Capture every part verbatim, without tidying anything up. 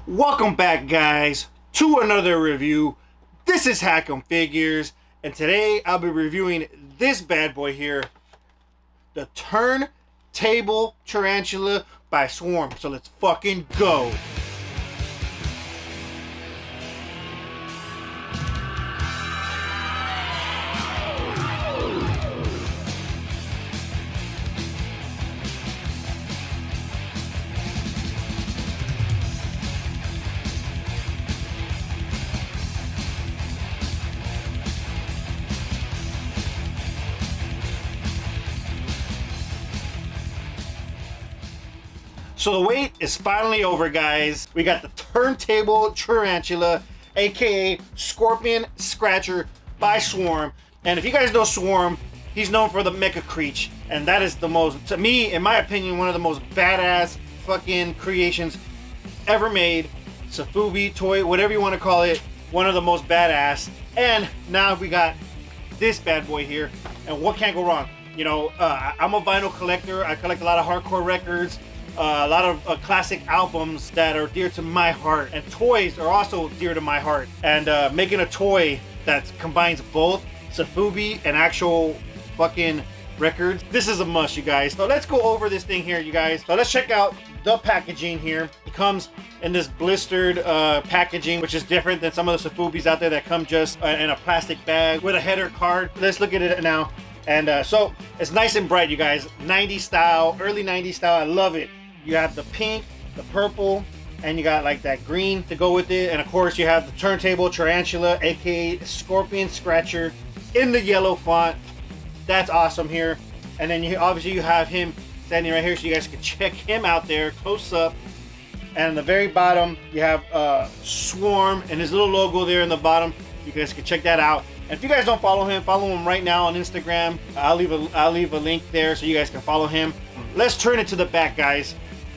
Welcome back, guys, to another review. This is Hackem Figures, and today I'll be reviewing this bad boy here, the Turntable Tarantula by S W A R M. So let's fucking go. So the wait is finally over, guys. We got the Turntable Tarantula, aka Scorpion Scratcher by S W A R M. And if you guys know S W A R M, he's known for the Mecha Creech. And that is the most, to me, in my opinion, one of the most badass fucking creations ever made. Sofubi, toy, whatever you want to call it. One of the most badass. And now we got this bad boy here. And what can't go wrong? You know, uh, I'm a vinyl collector. I collect a lot of hardcore records. Uh, a lot of uh, classic albums that are dear to my heart, and toys are also dear to my heart. And uh, making a toy that combines both Sofubi and actual fucking records, this is a must, you guys. So let's go over this thing here, you guys. So let's check out the packaging here. It comes in this blistered uh, packaging, which is different than some of the Sofubis out there that come just uh, in a plastic bag with a header card. Let's look at it now. And uh, so it's nice and bright, you guys. nineties style, early nineties style. I love it. You have the pink, the purple, and you got like that green to go with it. And of course you have the Turntable Tarantula, aka Scorpion Scratcher, in the yellow font. That's awesome here. And then you obviously you have him standing right here, so you guys can check him out there close up. And on the very bottom you have uh, S W A R M and his little logo there in the bottom. You guys can check that out. And if you guys don't follow him, follow him right now on Instagram. I'll leave a I'll leave a link there so you guys can follow him. Let's turn it to the back, guys.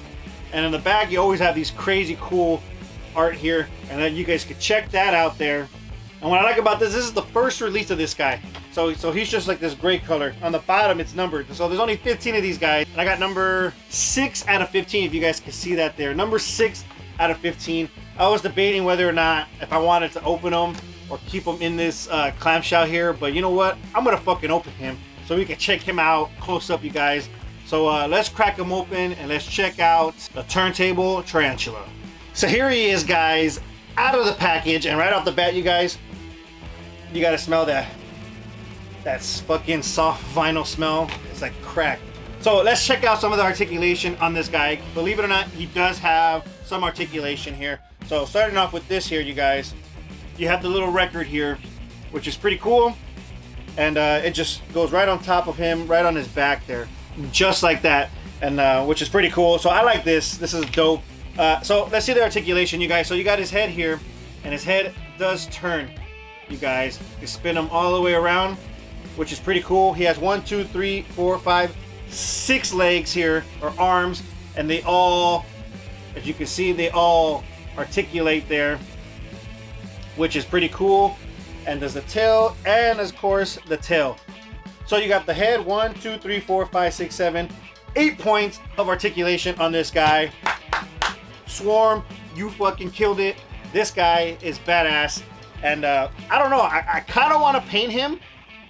And in the back, you always have these crazy cool art here. And then you guys can check that out there. And what I like about this, this is the first release of this guy. So, so he's just like this gray color. On the bottom, it's numbered. So there's only fifteen of these guys. And I got number six out of fifteen, if you guys can see that there. Number six out of fifteen. I was debating whether or not if I wanted to open them or keep them in this uh, clamshell here. But you know what? I'm going to fucking open him so we can check him out close up, you guys. So uh, let's crack them open and let's check out the Turntable Tarantula. So here he is, guys, out of the package, and right off the bat, you guys, you gotta smell that. That's fucking soft vinyl smell. It's like crack. So let's check out some of the articulation on this guy. Believe it or not, he does have some articulation here. So starting off with this here, you guys, you have the little record here, which is pretty cool. And uh, it just goes right on top of him, right on his back there. Just like that, and uh, which is pretty cool. So I like this. This is dope. Uh, so let's see the articulation, you guys. So you got his head here, and his head does turn, you guys. You spin him all the way around, which is pretty cool. He has one, two, three, four, five, six legs here, or arms, and they all, as you can see, they all articulate there, which is pretty cool. And there's the tail, and of course the tail. So you got the head, one, two, three, four, five, six, seven, eight points of articulation on this guy. S W A R M, you fucking killed it. This guy is badass. And uh, I don't know, I, I kind of want to paint him.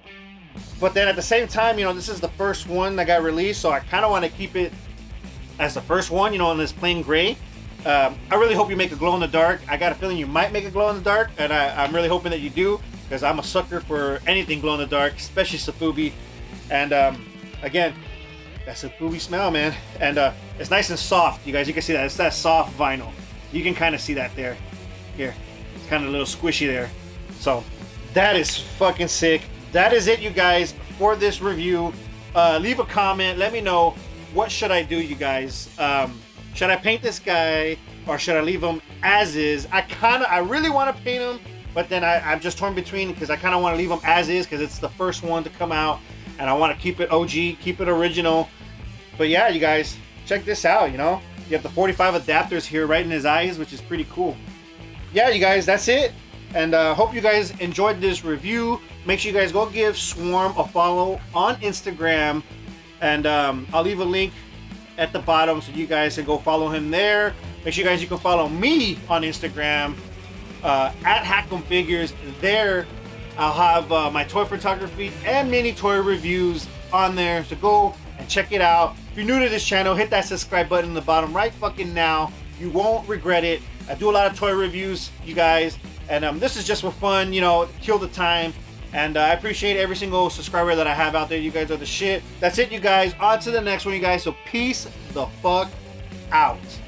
But then at the same time, you know, this is the first one that got released. So I kind of want to keep it as the first one, you know, in this plain gray. Um, I really hope you make a glow in the dark. I got a feeling you might make a glow in the dark. And I, I'm really hoping that you do, because I'm a sucker for anything glow in the dark, especially Sofubi. And um, again, that Sofubi smell, man. And uh, it's nice and soft, you guys. You can see that. It's that soft vinyl. You can kind of see that there. Here. It's kind of a little squishy there. So that is fucking sick. That is it, you guys, for this review. Uh, leave a comment. Let me know, what should I do, you guys? Um, should I paint this guy, or should I leave him as is? I kind of, I really want to paint him. But then I, I'm just torn between, because I kind of want to leave them as is, because it's the first one to come out, and I want to keep it O G, keep it original. But yeah, you guys, check this out, you know. You have the forty-five adapters here right in his eyes, which is pretty cool. Yeah, you guys, that's it. And uh, hope you guys enjoyed this review. Make sure you guys go give S W A R M a follow on Instagram. And um, I'll leave a link at the bottom so you guys can go follow him there. Make sure you guys you can follow me on Instagram uh, at Hackem Figures. There I'll have uh, my toy photography and mini toy reviews on there, so go and check it out. If you're new to this channel, hit that subscribe button in the bottom right fucking now. You won't regret it. I do a lot of toy reviews, you guys, and um, this is just for fun, you know, kill the time. And uh, I appreciate every single subscriber that I have out there. You guys are the shit. That's it, you guys. On to the next one, you guys. So peace the fuck out.